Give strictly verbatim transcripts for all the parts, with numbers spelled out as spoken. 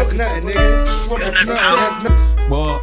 That's nothing, nigga. That's nothing. That's nothing. Well,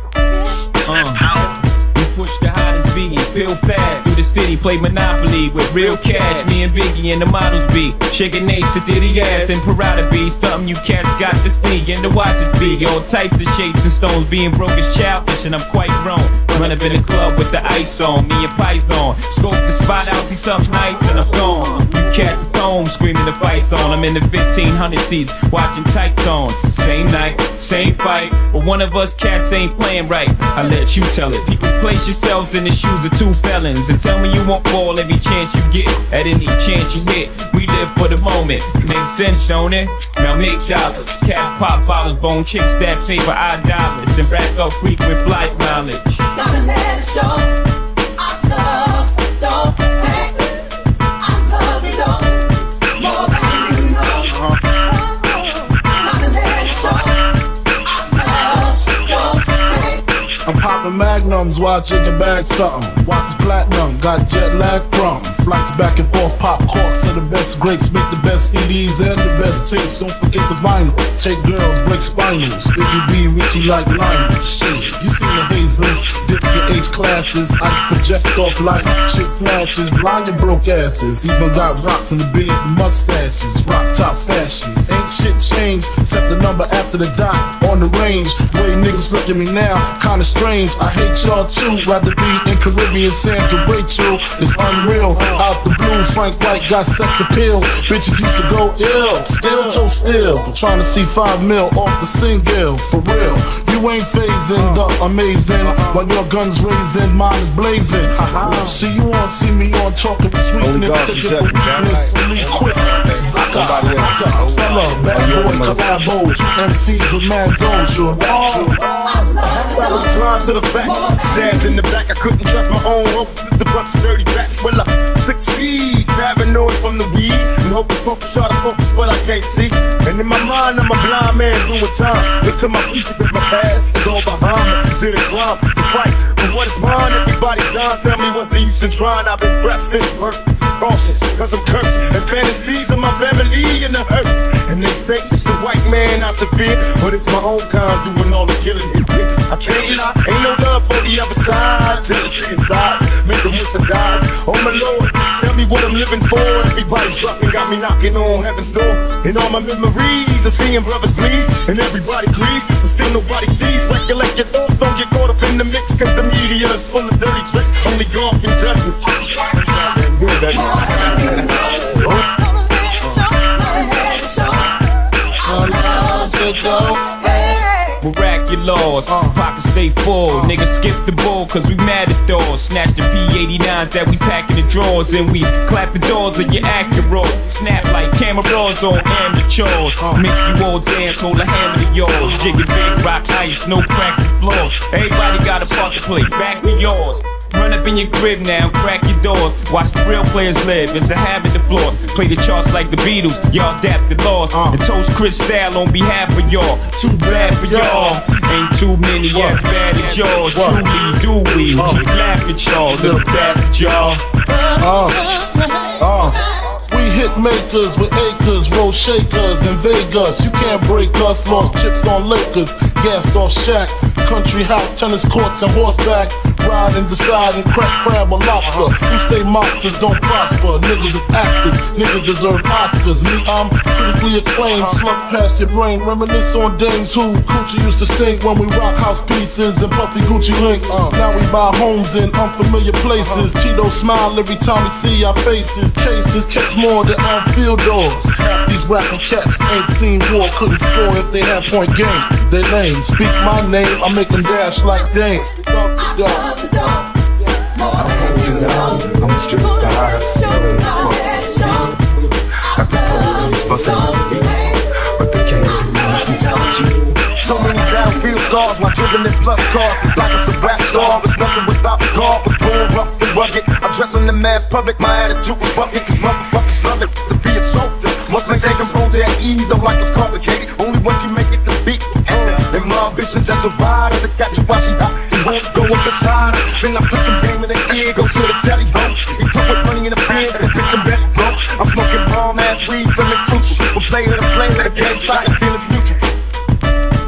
uh, we push the hottest biggies, spill fast through the city, play Monopoly with real cash. Me and Biggie and the models be shaking Ace to Diddy ass and Parada be something you cats got to see and the watches be all types of shapes and stones. Being broke is childish and I'm quite grown. Run up in the club with the ice on, me and Python. Scope the spot out, see something nice and I'm gone. You cats at home screaming the fights on. I'm in the fifteen hundred seats watching tights on. Same night, same fight, but one of us cats ain't playing right. I let you tell it. People, place yourselves in the shoes of two felons and tell me you won't fall every chance you get. At any chance you hit, we live for the moment. Makes sense, don't it? Now make dollars. Cats pop bottles, bone chicks that paper, I dollars, and rack up frequent flight mileage. Gotta let it show. I love, don't hate. I love it, don't. More than you know. Gotta let it show. I love, don't hate. I'm popping magnums while chicken bag something. Watch platinum, got jet lag from flights back and forth, pop corks are the best grapes, make the best C Ds and the best tapes. Don't forget the vinyl, take girls, break spinals. Biggie B, Richie like Lionel. Shit, you seen the hazels, dip your H classes, ice project off like shit flashes, blind your broke asses. Even got rocks in the beard, mustaches, rock top fashions. Ain't shit changed, except the number after the dot on the range. Way niggas look at me now, kinda strange. I hate y'all too, rather be in Caribbean Sandra Rachel. It's unreal, out the blue, Frank White got sex appeal. Bitches used to go ill, still toe still. Trying to see five mil off the single, for real. You ain't phasing the amazing, while your gun's raising, mine is blazing. See, you won't see me on talking to sweetness, take it for weakness, elite quick. Stella, bad boy collabos, M Cs with mad goals, sure. I was blind to the facts, stabbed in the back, I couldn't trust my own hope. The bunch of dirty rats, will I succeed? Paranoid from the weed, and hocus pocus, try to focus, but I can't see. And in my mind, I'm a blind man doing time. Look to my future, but my past is all behind me. Is it a crime to fight for what is mine? Everybody's dying, tell me what's the use in trying? I've been prepped since birth, cautious, cause I'm cursed. And fantasies of my family in the hurts. And they think it's the white man I should fear, but it's my own kind doing all the killing. I can't lie, ain't no love for the other side. Jealousy inside, make them wish I died. Oh my Lord, tell me what I'm living for. Everybody's dropping, got me knocking on heaven's door. And all my memories of seeing brothers bleed, and everybody grieves, but still nobody sees. Recollect your thoughts, don't get caught up in the mix, cause the media is full of dirty tricks. Only God can judge me. Miraculous, uh. pockets stay full. Uh. Niggas skip the bull cause we mad at doors. Snatch the P eighty-nines that we pack in the drawers, and we clap the doors of your Acura. Snap like camera rolls on amateurs. Uh. Make you all dance, hold a hammer to yours. Jigging big rock ice, no cracks and floors. Everybody got a part to play, back to yours. Run up in your crib now, crack your doors. Watch the real players live, it's a habit to floss. Play the charts like the Beatles, y'all adapt the laws. uh. And toast Chris Style on behalf of y'all. Too bad for y'all, ain't too many as bad as yours. Truly do we, we uh. laugh at y'all, little bastard y'all. uh. uh. We hit makers with acres, roll shakers in Vegas. You can't break us, lost chips on Lakers. Gassed off Shaq, country house, tennis courts and horseback. Ride and decide and crack crab or lobster. You say monsters don't prosper, niggas is actors, niggas deserve Oscars. Me, I'm critically acclaimed, slump past your brain. Reminisce on dames who coochie used to stink when we rock house pieces and puffy Gucci links. Now we buy homes in unfamiliar places. Tito smile every time we see our faces. Cases catch more than outfield doors. Half these rapping cats ain't seen war, couldn't score if they had point game. They lame, speak my name, I make them dash like Dame. I'm holding on, I'm straight tired. Got the police busting on me, but they can't do nothing. So many battlefield scars, while driven in plus cars. It's like it's a rap star, it's nothing without the guard. Was born rough and rugged, I dress in the mass public. My attitude was fuck it, cause motherfuckers love it to be insulted. Must maintain composure at ease, don't like it's complicated. Only once you make it to beat. And my ambitions as a rider to catch you while she hot. He won't go up the side. Then I put some game in the ear, go to the telly home. He put with money in the bins, cause bitch I'm better broke. I'm smoking bomb ass weed, feeling crucial. From player to player, the game's like feelings mutual.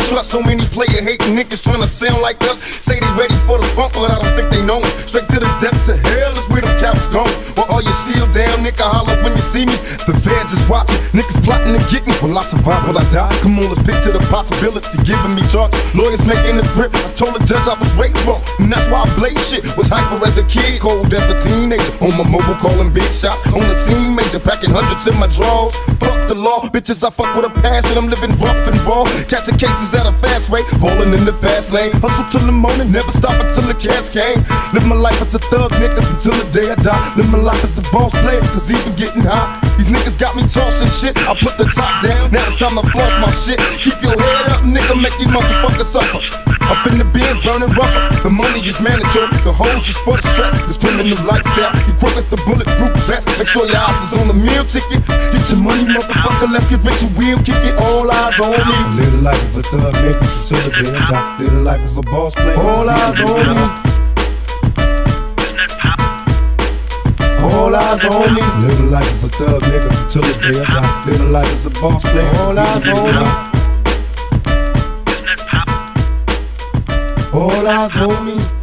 trust so many player hating niggas trying to sound like us. Say they ready for the funk, but I don't think they know it. Straight to the depths of hell is where them cows going. Well, all you still down, nigga, holler when you see me. The feds is watching, niggas plotting to get me. Will I survive, will I die? Come on, let's picture the possibility giving me charges. Lawyers making the grip. I told the judge I was raised wrong, and that's why I blaze shit. Was hyper as a kid, cold as a teenager. On my mobile calling big shots, on the scene major, packing hundreds in my drawers. Fuck the law, bitches, I fuck with a passion. I'm living rough and raw, catching cases at a fast rate, balling in the fast lane. Hustle till the morning, never stop until the cash came. Live my life as a thug nigga until the day I die. Live my life as a boss player, cause even getting high. These niggas got me tossing shit, I put the top down, now it's time to floss my shit. Keep your head up, nigga, make these motherfuckers suffer. Up in the bins, burning rubber. The money is mandatory, the hoes is for the stress. This criminal lifestyle, equipped with the bulletproof vest. Make sure your eyes is on the meal ticket. Get your money, motherfucker, let's get rich and we'll kick it. All eyes on me. Little life is a thug nigga until the day I die. Little life is a boss player. All eyes on me. All eyes on me. Little life is a thug nigga until the day I die. Little life is a boss player. All eyes on me. All eyes on me.